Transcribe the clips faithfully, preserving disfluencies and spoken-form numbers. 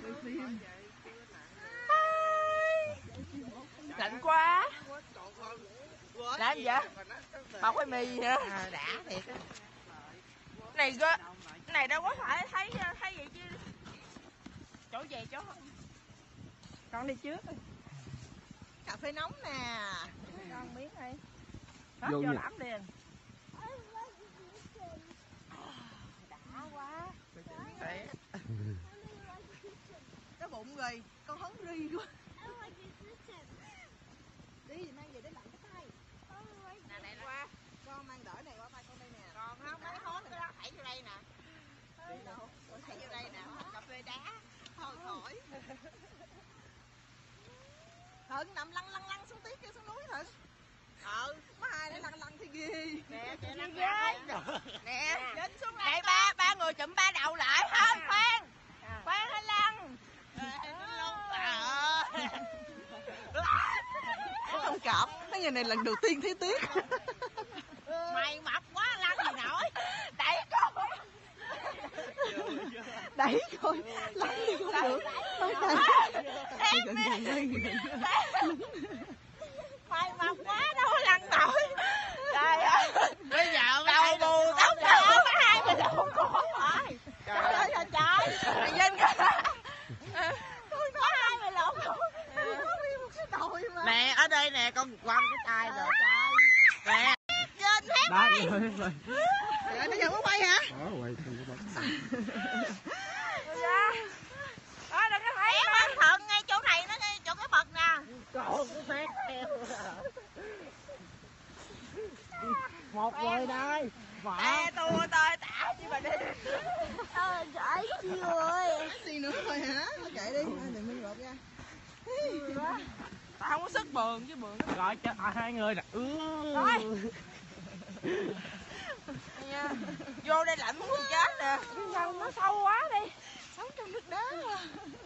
Lạnh quá. Làm gì vậy? Bọc cái mì hả? À, đã thiệt á. Này cơ, này đâu có phải thấy thấy vậy chứ. Chỗ về chỗ không. Con đi trước. Cà phê nóng nè. Con miếng đây. Hết vô lãm liền. Đã quá. Cái bụng rồi, con hấn ri quá. Đi mang về để lạnh cái tay. Nè này qua. Con mang đỡ này qua tay con đây nè. Còn không mấy hốt cái đó thảy vô đây nè. Đi đâu? Con thảy vô đây nè, cà phê đá. Thôi khỏi. Thuận nằm lăn lăn lăn xuống tiếp kia xuống núi Thuận. Ờ, có hai để lăn lăn thì ghê. Nè, chị lăn lăn. Nè, lên xuống đây. Đây ba ba người chụm ba đầu lại không? Khoan. Khoan hay lăn. Không cảm, cái ngày này lần đầu tiên thấy Tuyết. Mày mập quá lăn gì nổi. Đẩy con. Đẩy coi, lăn đi không được. Tới đây. Gần gần đây, gần Mày mập quá đâu có lăn nổi. Trời ơi. Bây giờ đầu bù tóc đỏ hai mươi độ cổ rồi. Trời ơi trời trời. Mày Vinh kìa. Tôi có hai mươi độ cổ. Nè, ở đây nè, con quăng cái tay rồi. Nè. Vinh hết Đó, đi. rồi, rồi. Trời, bây giờ có quay hả? Đó, quay thêm cái bóng. Đó, đừng có thấy băng Thuận ngay chỗ này, nó ngay chỗ cái bậc nè. Còn cái phát theo. Một rồi đây. Ê, tôi tôi tả chứ bà đi. Ờ, trời chi rồi. Gì nữa thôi hả? Chạy đi, đừng đi gọt ra. Tao không có sức bường chứ bường. Rồi cho à, hai người nè. Ừ. Rồi. Nha. Vô đây lạnh muốn chết nè. Cái nhân nó sâu quá đi. Sống trong nước đá mà.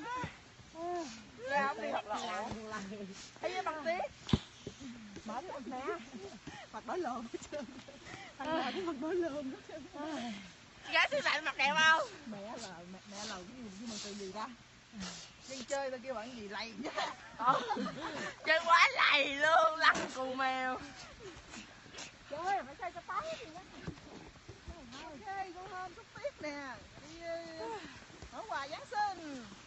Ra không đi thật là thấy với băng tuyết. Mở cái mặt nè. Mặt đỏ lồm hết trơn. Thằng nào cũng mặt đỏ lồm hết trơn. Gái xứ lạnh mặt đẹp không? Mẹ là mẹ, mẹ là cái gì mà từ gì ta? Nhưng chơi tao kêu bạn gì lầy chứ. Ờ. Chơi quá lầy luôn, lăn cù mèo. Chơi phải chơi cho tái gì đó. Ok, con hôm xúc tuyết nè. Đi mở quà Giáng sinh.